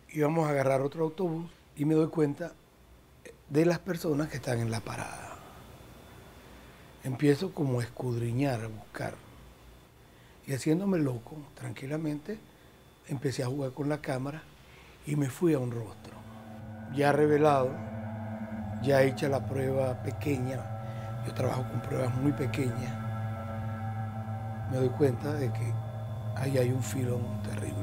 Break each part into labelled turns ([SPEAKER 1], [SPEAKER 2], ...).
[SPEAKER 1] íbamos a agarrar otro autobús y me doy cuenta de las personas que están en la parada. Empiezo como a escudriñar, a buscar. Y haciéndome loco, tranquilamente, empecé a jugar con la cámara y me fui a un rostro. Ya revelado, ya hecha la prueba pequeña, yo trabajo con pruebas muy pequeñas, me doy cuenta de que ahí hay un filón terrible.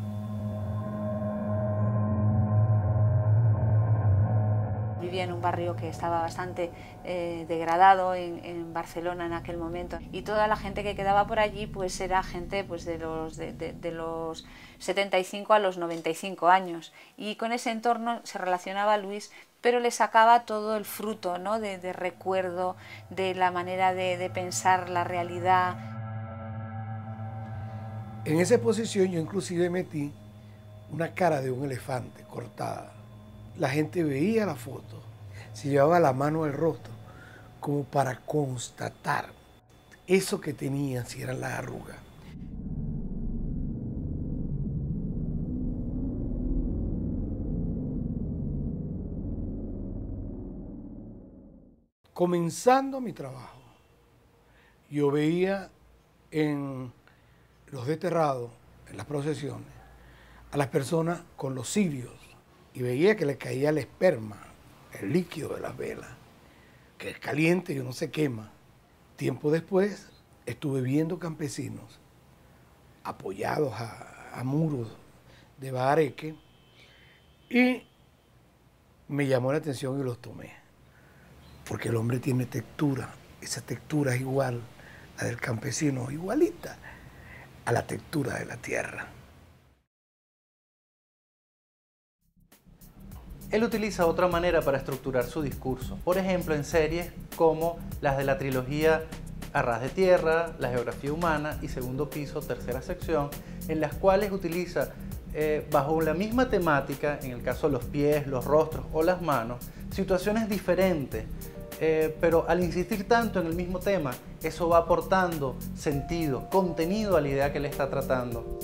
[SPEAKER 2] Vivía en un barrio que estaba bastante degradado en Barcelona en aquel momento, y toda la gente que quedaba por allí pues era gente pues de los 75 a los 95 años, y con ese entorno se relacionaba Luis, pero le sacaba todo el fruto, ¿no? de recuerdo, de la manera de pensar la realidad.
[SPEAKER 1] En esa exposición yo inclusive metí una cara de un elefante cortada. La gente veía la foto, se llevaba la mano al rostro como para constatar eso que tenía, si eran las arrugas. Comenzando mi trabajo, yo veía en los desterrados, en las procesiones, a las personas con los cirios y veía que le caía el esperma, el líquido de las velas, que es caliente y no se quema. Tiempo después estuve viendo campesinos apoyados a muros de bahareque y me llamó la atención y los tomé. Porque el hombre tiene textura, esa textura es igual, la del campesino, igualita a la textura de la tierra.
[SPEAKER 3] Él utiliza otra manera para estructurar su discurso, por ejemplo en series como las de la trilogía A ras de tierra, La geografía humana y Segundo piso, tercera sección, en las cuales utiliza bajo la misma temática, en el caso de los pies, los rostros o las manos, situaciones diferentes, pero al insistir tanto en el mismo tema, eso va aportando sentido, contenido a la idea que le está tratando.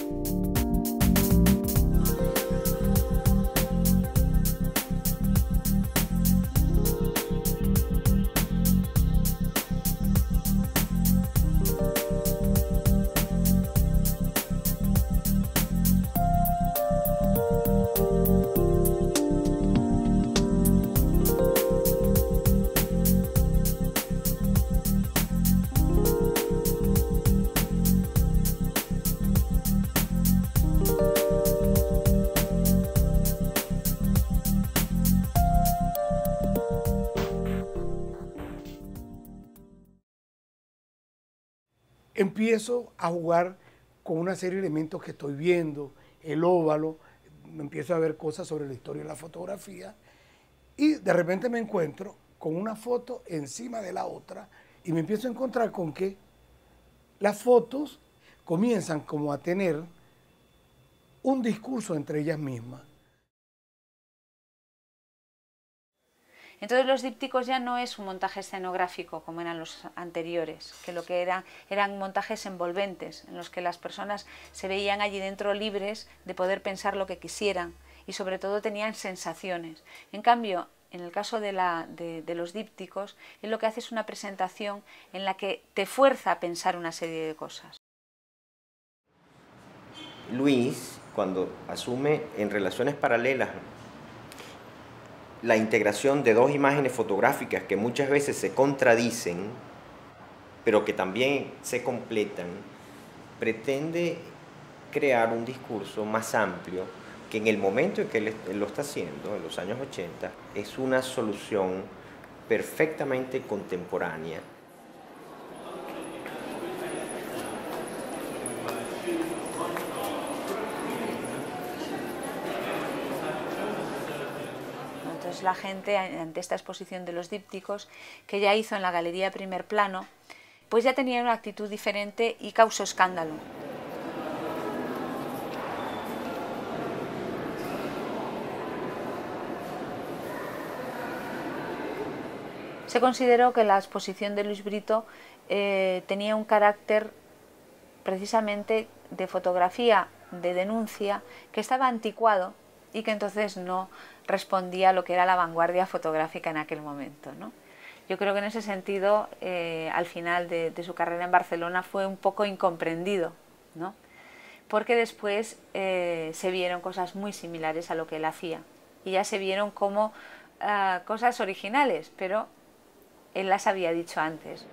[SPEAKER 1] Empiezo a jugar con una serie de elementos que estoy viendo, el óvalo, empiezo a ver cosas sobre la historia de la fotografía y de repente me encuentro con una foto encima de la otra y me empiezo a encontrar con que las fotos comienzan como a tener un discurso entre ellas mismas.
[SPEAKER 2] Entonces los dípticos ya no es un montaje escenográfico como eran los anteriores, que lo que eran montajes envolventes, en los que las personas se veían allí dentro libres de poder pensar lo que quisieran y sobre todo tenían sensaciones. En cambio, en el caso de los dípticos, él lo que hace es una presentación en la que te fuerza a pensar una serie de cosas.
[SPEAKER 4] Luis, cuando asume en relaciones paralelas la integración de dos imágenes fotográficas que muchas veces se contradicen, pero que también se completan, pretende crear un discurso más amplio que en el momento en que él lo está haciendo, en los años 80, es una solución perfectamente contemporánea.
[SPEAKER 2] Entonces la gente, ante esta exposición de los dípticos, que ya hizo en la Galería Primer Plano, pues ya tenía una actitud diferente y causó escándalo. Se consideró que la exposición de Luis Brito tenía un carácter precisamente de fotografía, de denuncia, que estaba anticuado y que entonces no respondía a lo que era la vanguardia fotográfica en aquel momento, ¿no? Yo creo que en ese sentido, al final de su carrera en Barcelona fue un poco incomprendido, ¿no? Porque después se vieron cosas muy similares a lo que él hacía y ya se vieron como cosas originales, pero él las había dicho antes.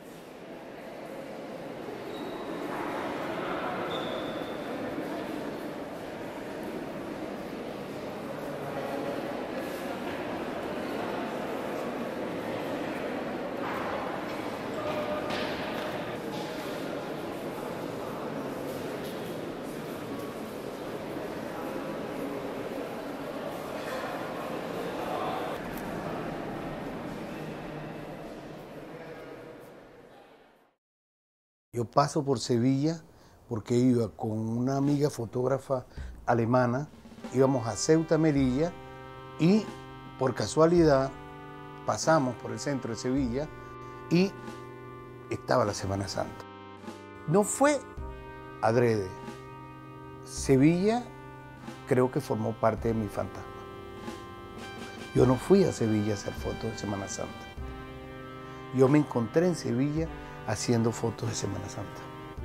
[SPEAKER 1] Yo paso por Sevilla porque iba con una amiga fotógrafa alemana, íbamos a Ceuta, Melilla, y por casualidad pasamos por el centro de Sevilla y estaba la Semana Santa. No fue adrede. Sevilla creo que formó parte de mi fantasma. Yo no fui a Sevilla a hacer fotos de Semana Santa. Yo me encontré en Sevilla haciendo fotos de Semana Santa.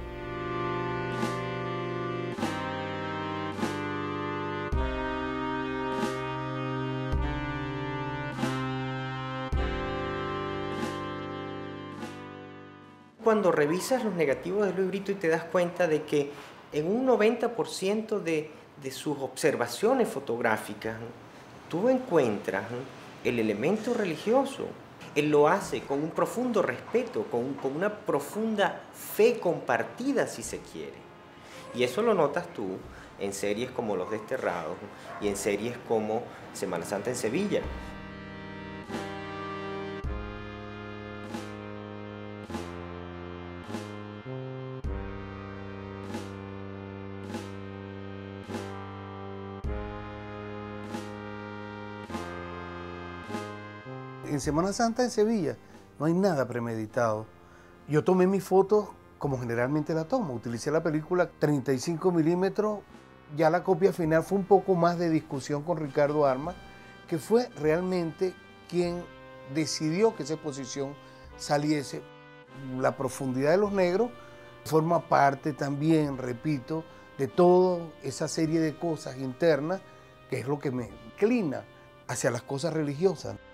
[SPEAKER 4] Cuando revisas los negativos de Luis Brito y te das cuenta de que en un 90% de sus observaciones fotográficas tú encuentras el elemento religioso. Él lo hace con un profundo respeto, con una profunda fe compartida, si se quiere. Y eso lo notas tú en series como Los Desterrados y en series como Semana Santa en Sevilla.
[SPEAKER 1] En Semana Santa en Sevilla no hay nada premeditado. Yo tomé mis fotos como generalmente la tomo. Utilicé la película 35 milímetros. Ya la copia final fue un poco más de discusión con Ricardo Armas, que fue realmente quien decidió que esa exposición saliese. La profundidad de los negros forma parte también, repito, de toda esa serie de cosas internas, que es lo que me inclina hacia las cosas religiosas.